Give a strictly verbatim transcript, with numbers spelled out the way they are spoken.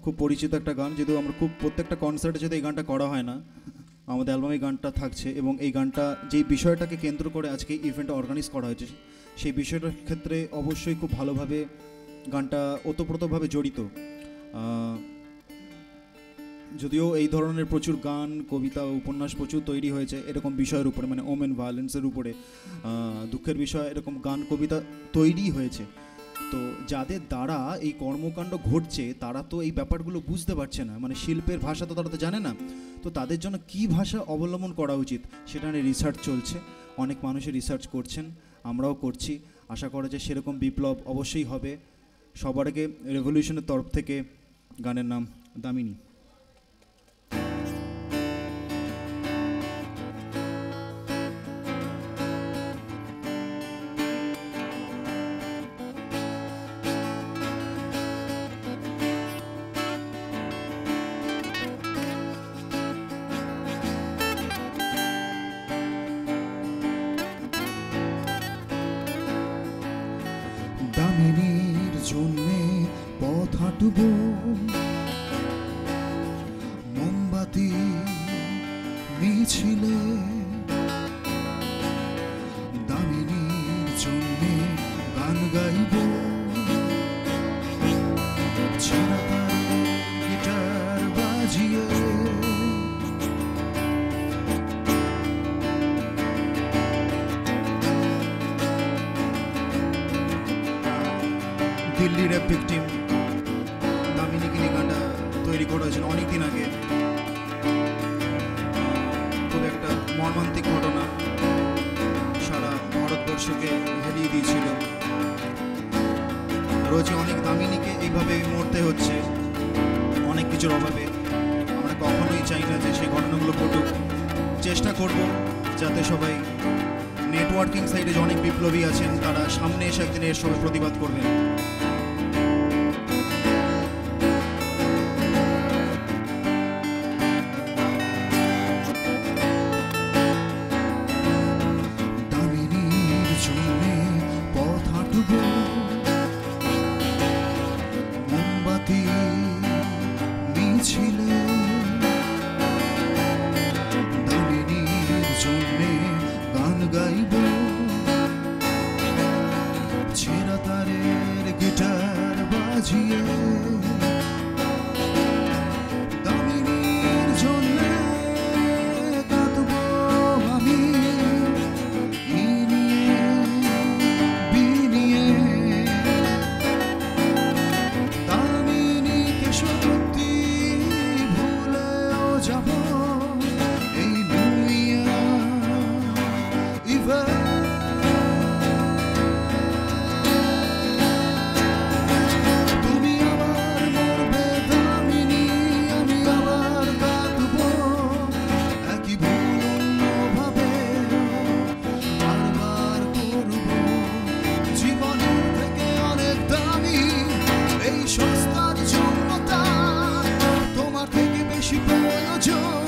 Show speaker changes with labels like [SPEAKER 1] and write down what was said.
[SPEAKER 1] খুব পরিচিত একটা গান, যদিও আমরা খুব প্রত্যেকটা কনসার্টে যদি এই গানটা করা হয় না, আমাদের অ্যালবামে এই গানটা থাকছে। এবং এই গানটা যেই বিষয়টাকে কেন্দ্র করে আজকে ইভেন্টটা অর্গানাইজ করা হয়েছে, সেই বিষয়টার ক্ষেত্রে অবশ্যই খুব ভালোভাবে গানটা ওতপ্রোতভাবে জড়িত। যদিও এই ধরনের প্রচুর গান, কবিতা, উপন্যাস প্রচুর তৈরি হয়েছে এরকম বিষয়ের উপরে, মানে ওমেন ভায়োলেন্সের উপরে, দুঃখের বিষয়, এরকম গান কবিতা তৈরি হয়েছে। তো যাদের দ্বারা এই কর্মকাণ্ড ঘটছে তারা তো এই ব্যাপারগুলো বুঝতে পারছে না, মানে শিল্পের ভাষা তো তারা তো জানে না। তো তাদের জন্য কী ভাষা অবলম্বন করা উচিত সেটা নিয়ে রিসার্চ চলছে, অনেক মানুষই রিসার্চ করছেন, আমরাও করছি। আশা করা যায় সেরকম বিপ্লব অবশ্যই হবে। সবার আগে রেভলিউশনের তরফ থেকে গানের নাম দামিনী। দামিনীর জন্যে পথ হাঁটব, মোমবাতি মিছিলে, দামিনীর জন্যে গান গাইব, গিটার বাজিয়ে। দিল্লির এক ভিকটিম দামিনীকে নিয়ে গানটা তৈরি করা হয়েছিল অনেকদিন আগে। খুব একটা মর্মান্তিক ঘটনা, সারা ভারতবর্ষকে হেরিয়ে দিয়েছিল। রোজই অনেক দামিনীকে এইভাবে মরতে হচ্ছে অনেক কিছুর অভাবে। আমরা কখনোই চাই না যে সেই ঘটনাগুলো ঘটুক। চেষ্টা করব যাতে সবাই, নেটওয়ার্কিং সাইডে যে অনেক বিপ্লবী আছেন তারা সামনে এসে একদিন এর সবাই প্রতিবাদ করবেন। দামিনীর জন্যে পথ হাঁটব, মোমবাতি মিছিলে, দামিনীর জন্যে গান গাইব, ছেঁড়া তারের গিটার বাজিয়ে। দামিনীর জন্যে কাঁদব আমি, ই নিয়ে বিনিয়ে। দামিনীকে সত্যি ভুলেও যাব এই নুইয়া ইভা। তুমি আবার মরবে দামিনী, আমি আবার কাঁদব, একই ভুল অন্যভাবে বারবার করব। জীবনের থেকে অনেক দামি এই সস্তার জন্যতা, তোমার থেকে বেশি প্রয়োজন